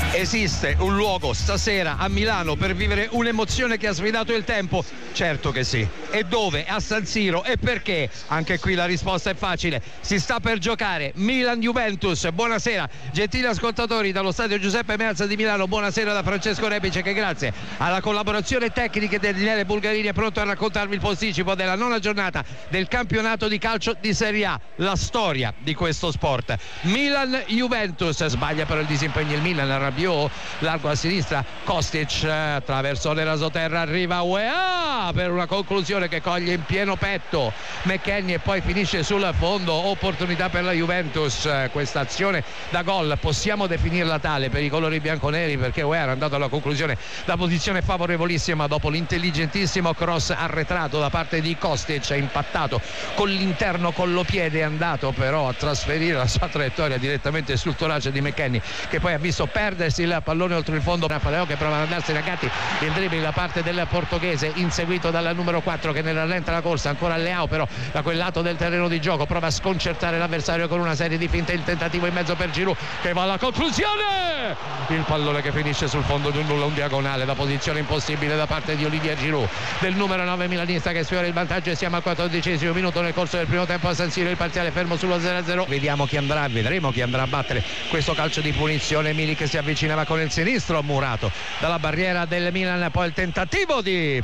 Esiste un luogo stasera a Milano per vivere un'emozione che ha sfidato il tempo? Certo che sì. E dove? A San Siro. E perché? Anche qui la risposta è facile. Si sta per giocare Milan-Juventus. Buonasera, gentili ascoltatori dallo stadio Giuseppe Meazza di Milano. Buonasera da Francesco Repice, che grazie alla collaborazione tecnica di Daniele Bulgarini è pronto a raccontarvi il posticipo della nona giornata del campionato di calcio di Serie A, la storia di questo sport. Milan-Juventus. Sbaglia però il disimpegno il Milan, Rabiot largo a sinistra, Kostic attraverso le rasoterra, arriva UEA per una conclusione che coglie in pieno petto McKennie e poi finisce sul fondo. Opportunità per la Juventus, questa azione da gol possiamo definirla tale per i colori bianconeri, perché UEA era andato alla conclusione da posizione favorevolissima dopo l'intelligentissimo cross arretrato da parte di Kostic, impattato con l'interno collopiede, è andato però a trasferire la sua traiettoria direttamente sul torace di McKennie, che poi ha visto perdersi il pallone oltre il fondo. Raffaeleo che prova ad andarsene a gatti, il dribbling da parte del portoghese inseguito dal numero 4 che ne rallenta la corsa, ancora Leao però da quel lato del terreno di gioco prova a sconcertare l'avversario con una serie di finte, il tentativo in mezzo per Giroud che va alla conclusione, il pallone che finisce sul fondo di un nulla, un diagonale da posizione impossibile da parte di Olivier Giroud, del numero 9 milanista, che sfiora il vantaggio e siamo al 14° minuto nel corso del primo tempo a San Siro, il parziale fermo sullo 0-0. Vedremo chi andrà a battere questo calcio di punizione. Milik si avvicinava con il sinistro, murato dalla barriera del Milan, poi il tentativo di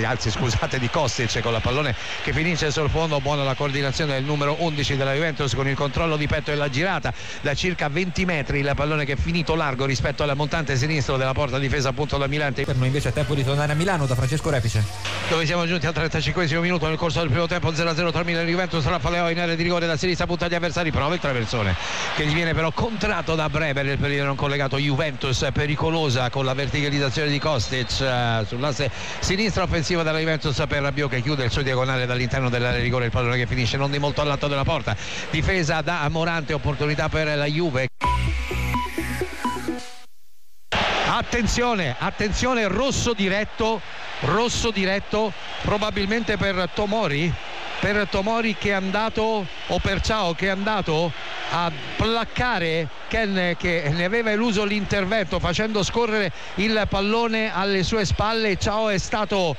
Kostic con la pallone che finisce sul fondo. Buona la coordinazione del numero 11 della Juventus con il controllo di petto e la girata da circa 20 metri, il pallone che è finito largo rispetto al montante sinistro della porta difesa appunto da Milan. Per noi invece è tempo di tornare a Milano da Francesco Repice, dove siamo giunti al 35° minuto nel corso del primo tempo, 0-0 tra Milan e Juventus. Raffaeleo in area di rigore da sinistra, punta gli avversari, prova il traversone che gli viene però contratto da Bremer, il periodo non collegato. Juventus pericolosa con la verticalizzazione di Kostic sull'asse sinistra offensiva della Juventus per Rabiot che chiude il suo diagonale dall'interno dell'area di rigore, il pallone che finisce non di molto all'atto della porta, difesa da Morante, opportunità per la Juve. Attenzione, rosso diretto probabilmente per Tomori che è andato, o per Ciao che è andato a placcare Ken, che ne aveva eluso l'intervento facendo scorrere il pallone alle sue spalle. Ciao è stato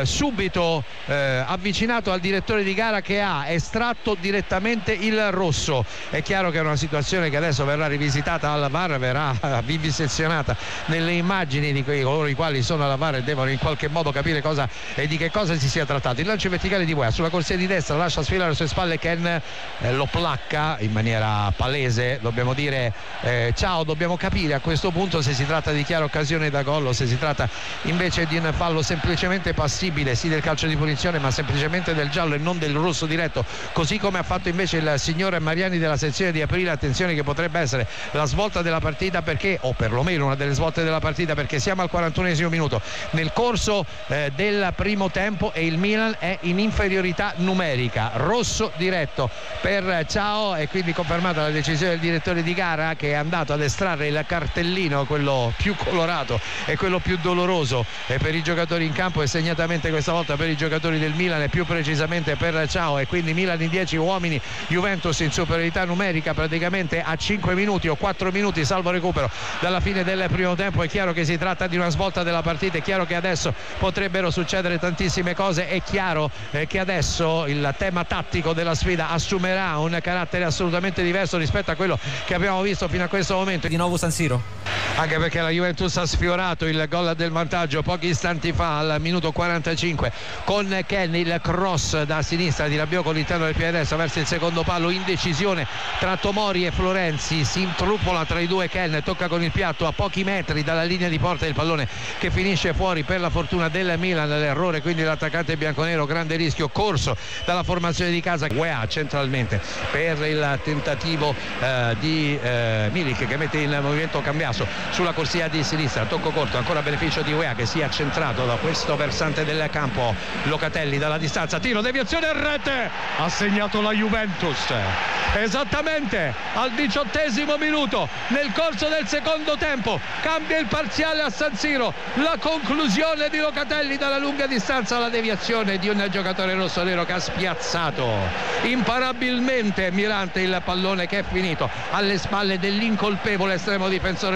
subito avvicinato al direttore di gara che ha estratto direttamente il rosso. È chiaro che è una situazione che adesso verrà rivisitata alla VAR, verrà vivisezionata nelle immagini di coloro i quali sono alla VAR e devono in qualche modo capire cosa e di che cosa si sia trattato. Il lancio verticale di UEA sulla corsia di destra, lascia sfilare alle sue spalle Ken, lo placca in maniera palese, dobbiamo dire. Ciao, dobbiamo capire a questo punto se si tratta di chiara occasione da gol o se si tratta invece di un fallo semplicemente passibile, sì del calcio di punizione ma semplicemente del giallo e non del rosso diretto, così come ha fatto invece il signor Mariani della sezione di Aprile. Attenzione che potrebbe essere la svolta della partita, perché, o perlomeno una delle svolte della partita, perché siamo al 41° minuto nel corso del primo tempo e il Milan è in inferiorità numerica. Rosso diretto per Ciao e quindi confermata la decisione del direttore di gara, che è andato ad estrarre il cartellino, quello più colorato e quello più doloroso per i giocatori in campo, e segnatamente questa volta per i giocatori del Milan e più precisamente per Ciao, e quindi Milan in 10 uomini, Juventus in superiorità numerica praticamente a 5 minuti o 4 minuti salvo recupero dalla fine del primo tempo. È chiaro che si tratta di una svolta della partita, è chiaro che adesso potrebbero succedere tantissime cose, è chiaro che adesso il tema tattico della sfida assumerà un carattere assolutamente diverso rispetto a quello che abbiamo visto fino a questo momento. Di nuovo San Siro, anche perché la Juventus ha sfiorato il gol del vantaggio pochi istanti fa al minuto 45 con Ken, il cross da sinistra di Rabiot con l'interno del piede destro verso il secondo palo, indecisione tra Tomori e Florenzi, si intruppola tra i due. Ken tocca con il piatto a pochi metri dalla linea di porta, il pallone che finisce fuori per la fortuna del Milan, l'errore quindi l'attaccante bianconero, grande rischio corso dalla formazione di casa. UEA centralmente per il tentativo di Milik che mette in movimento Cambiaso sulla corsia di sinistra, tocco corto ancora a beneficio di UEA che si è accentrato da questo versante del campo. Locatelli dalla distanza, tiro, deviazione e rete, ha segnato la Juventus esattamente al 18° minuto nel corso del secondo tempo. Cambia il parziale a San Siro, la conclusione di Locatelli dalla lunga distanza, la deviazione di un giocatore rossonero che ha spiazzato imparabilmente Mirante il pallone che è finito alle spalle dell'incolpevole estremo difensore rossonero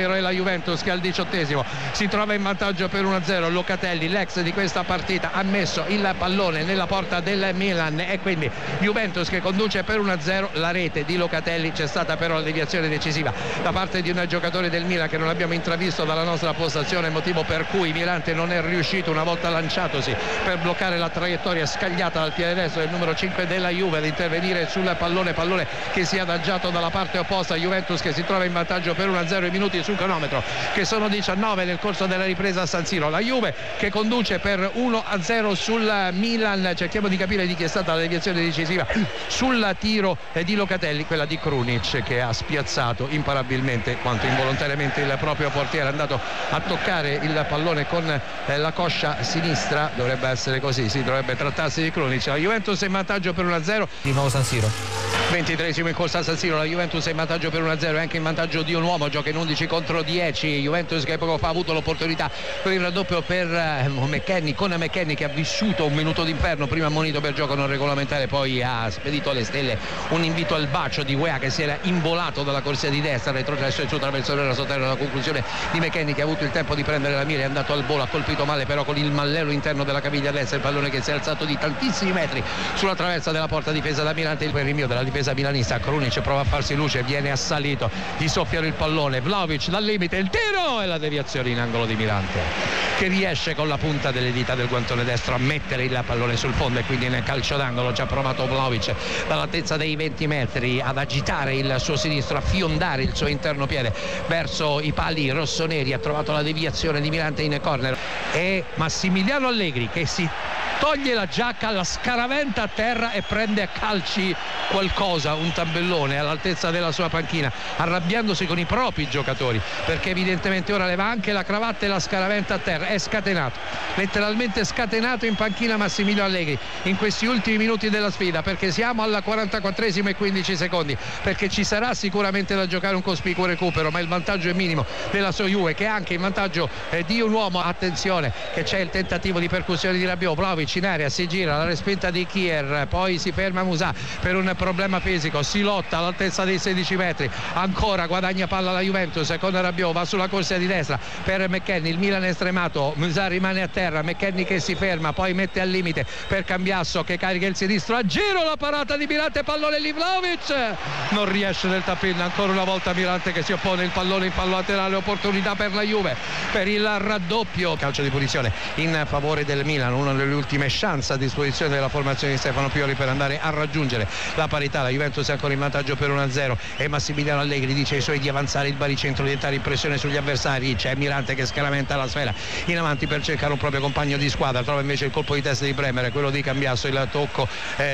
bianconero, e la Juventus che al 18esimo si trova in vantaggio per 1-0. Locatelli, l'ex di questa partita, ha messo il pallone nella porta del Milan e quindi Juventus che conduce per 1-0. La rete di Locatelli, c'è stata però la deviazione decisiva da parte di un giocatore del Milan che non abbiamo intravisto dalla nostra postazione, motivo per cui Mirante non è riuscito, una volta lanciatosi per bloccare la traiettoria scagliata dal piede destro del numero 5 della Juve, ad intervenire sul pallone che si è adagiato dalla parte opposta. Juventus che si trova in vantaggio per 1-0, i minuti sul cronometro che sono 19 nel corso della ripresa a San Siro. La Juve che conduce per 1-0 sul Milan. Cerchiamo di capire di chi è stata la deviazione decisiva sul tiro di Locatelli, quella di Krunic, che ha spiazzato imparabilmente quanto involontariamente il proprio portiere, è andato a toccare il pallone con la coscia sinistra. Dovrebbe essere così, sì, dovrebbe trattarsi di Krunic. La Juventus è in vantaggio per 1-0 di nuovo San Siro. 23esimo in corsa a San Siro, la Juventus è in vantaggio per 1-0, è anche in vantaggio di un uomo, gioca in 11 contro 10. Juventus che poco fa ha avuto l'opportunità per il raddoppio per McKennie, con McKennie che ha vissuto un minuto d'inferno, prima ammonito per gioco non regolamentare, poi ha spedito alle stelle un invito al bacio di Weah che si era involato dalla corsia di destra, retrocesso il suo traversone era sotterra, la conclusione di McKennie che ha avuto il tempo di prendere la mira, è andato al volo, ha colpito male però con il mallelo interno della caviglia destra, il pallone che si è alzato di tantissimi metri sulla traversa della porta difesa da Mirante. Il rinvio della difesa milanista, Krunic prova a farsi luce, viene assalito, gli soffiano il pallone, Vlahovic dal limite, il tiro e la deviazione in angolo di Mirante che riesce con la punta delle dita del guantone destro a mettere il pallone sul fondo e quindi nel calcio d'angolo. Ci ha provato Vlahovic dall'altezza dei 20 metri ad agitare il suo sinistro, a fiondare il suo interno piede verso i pali rossoneri, ha trovato la deviazione di Mirante in corner e Massimiliano Allegri che si toglie la giacca, la scaraventa a terra e prende a calci qualcosa, un tabellone all'altezza della sua panchina, arrabbiandosi con i propri giocatori perché evidentemente ora leva anche la cravatta e la scaraventa a terra. È scatenato, letteralmente scatenato in panchina Massimiliano Allegri in questi ultimi minuti della sfida, perché siamo alla 44esimo e 15 secondi, perché ci sarà sicuramente da giocare un cospicuo recupero, ma il vantaggio è minimo della sua Juve che è anche in vantaggio di un uomo. Attenzione che c'è il tentativo di percussione di Rabiot, Vlahovic in area, si gira, la respinta di Kier, poi si ferma Musà per un problema fisico, si lotta all'altezza dei 16 metri, ancora guadagna palla la Juventus con Rabiot, va sulla corsia di destra per McKennie, il Milan è stremato, Musà rimane a terra, McKennie che si ferma, poi mette al limite per Cambiasso che carica il sinistro, a giro la parata di Mirante, pallone di Vlahovic, non riesce nel tap-in, ancora una volta Mirante che si oppone, il pallone in fallo laterale, opportunità per la Juve per il raddoppio, calcio di punizione in favore del Milan, una delle ultime chance a disposizione della formazione di Stefano Pioli per andare a raggiungere la parità. La Juventus è ancora in vantaggio per 1-0 e Massimiliano Allegri dice ai suoi di avanzare il baricentro, di entrare in pressione sugli avversari. C'è Mirante che scaramenta la sfera in avanti per cercare un proprio compagno di squadra, trova invece il colpo di testa di Bremer, quello di Cambiasso, il tocco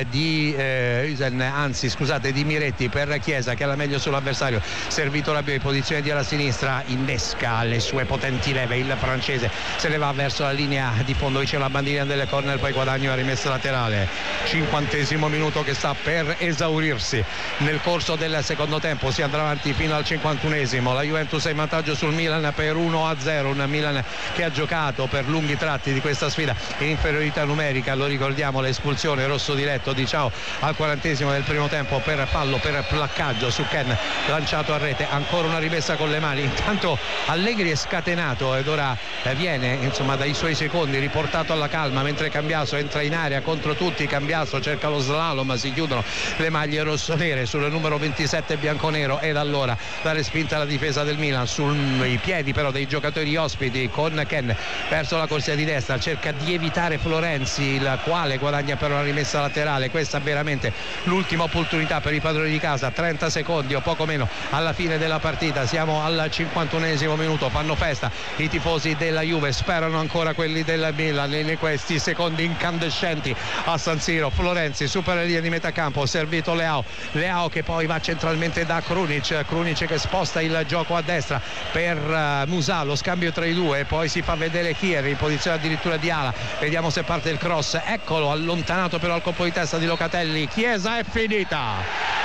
di Miretti per Chiesa che ha la meglio sull'avversario, servito Rabiot in posizione di ala sinistra, innesca le sue potenti leve, il francese se ne va verso la linea di fondo, c'è la bandierina delle corner, poi guadagno a rimessa laterale. 50esimo minuto che sta per esaurirsi nel corso del secondo tempo, si andrà avanti fino al 51esimo. La Juventus è in vantaggio sul Milan per 1-0, un Milan che ha giocato per lunghi tratti di questa sfida in inferiorità numerica, lo ricordiamo l'espulsione rosso diretto di Ciao al 40esimo del primo tempo per fallo, per placcaggio su Ken lanciato a rete, ancora una rimessa con le mani. Intanto Allegri è scatenato ed ora viene dai suoi secondi riportato alla calma mentre Cambiasso entra in area contro tutti, Cambiasso cerca lo slalom, si chiudono le maglie rossonere sul numero 27 bianconero ed allora la respinta alla difesa del Milan sui piedi però dei giocatori ospiti, con Ken verso la corsia di destra, cerca di evitare Florenzi, il quale guadagna per una rimessa laterale. Questa è veramente l'ultima opportunità per i padroni di casa, 30 secondi o poco meno alla fine della partita, siamo al 51esimo minuto, fanno festa i tifosi della Juve, sperano ancora quelli del Milan in questi secondi incandescenti a San Siro. Florenzi supera la linea di metà campo, servito Leao che poi va centralmente da Krunic che sposta il gioco a destra per Musà, lo scambio tra i due, poi si fa vedere Kier in posizione addirittura di ala, vediamo se parte il cross, eccolo allontanato però al colpo di testa di Locatelli. Chiesa, è finita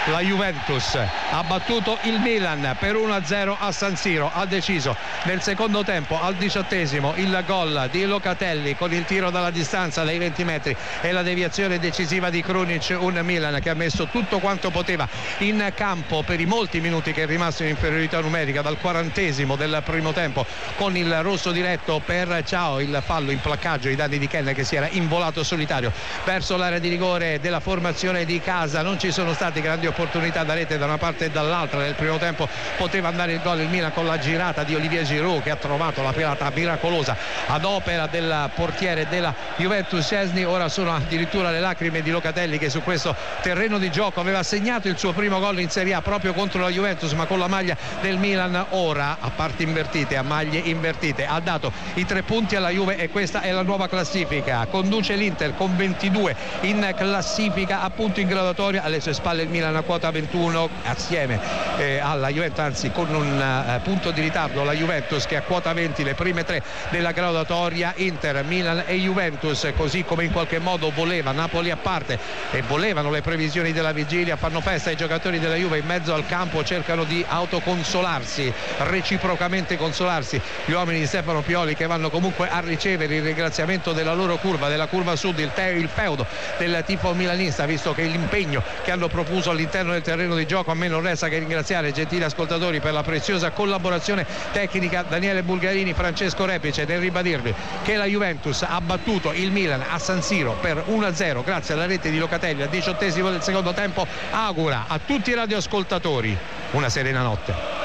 la Juventus ha battuto il Milan per 1-0 a San Siro. Ha deciso nel secondo tempo, al 18esimo, il gol di Locatelli con il tiro dalla distanza dai 20 metri e la deviazione decisiva di Krunic. Un Milan che ha messo tutto quanto poteva in campo per i molti minuti che è rimasto in inferiorità numerica, dal 40esimo del primo tempo, con il rosso diretto per Ciao, il fallo in placcaggio ai danni di Ken, che si era involato solitario verso l'area di rigore della formazione di casa. Non ci sono state grandi opportunità da rete da una parte e dall'altra. Nel primo tempo poteva andare il gol il Milan con la girata di Olivier Giroud, che ha trovato la pelata miracolosa ad opera del portiere della Juventus Szczesny. Ora sono addirittura le lacrime di Locatelli, che su questo terreno di gioco aveva segnato il suo primo gol in Serie A proprio contro la Juventus, ma con la maglia del Milan. Ora, a parti invertite, a maglie invertite, ha dato i 3 punti alla Juve e questa è la nuova classifica. Conduce l'Inter con 22 in classifica, appunto in graduatoria. Alle sue spalle il Milan a quota 21 assieme alla Juventus, anzi con un punto di ritardo la Juventus, che a quota 20 le prime 3 della graduatoria. Inter, Milan e Juventus, così come in qualche modo voleva Napoli a parte e volevano le previsioni della vigilia, fanno festa. I giocatori della Juve in mezzo al campo cercano di autoconsolarsi, reciprocamente consolarsi gli uomini di Stefano Pioli, che vanno comunque a ricevere il ringraziamento della loro curva, della curva sud, il feudo del tifo milanista, visto che l'impegno che hanno profuso all'interno del terreno di gioco. A me non resta che ringraziare, gentili ascoltatori, per la preziosa collaborazione tecnica Daniele Bulgarini, Francesco Repice, nel ribadirvi che la Juventus ha battuto il Milan a San Siro per 1-0 grazie alla rete di Locatelli al 18esimo del secondo tempo. Augura a tutti i radioascoltatori una serena notte.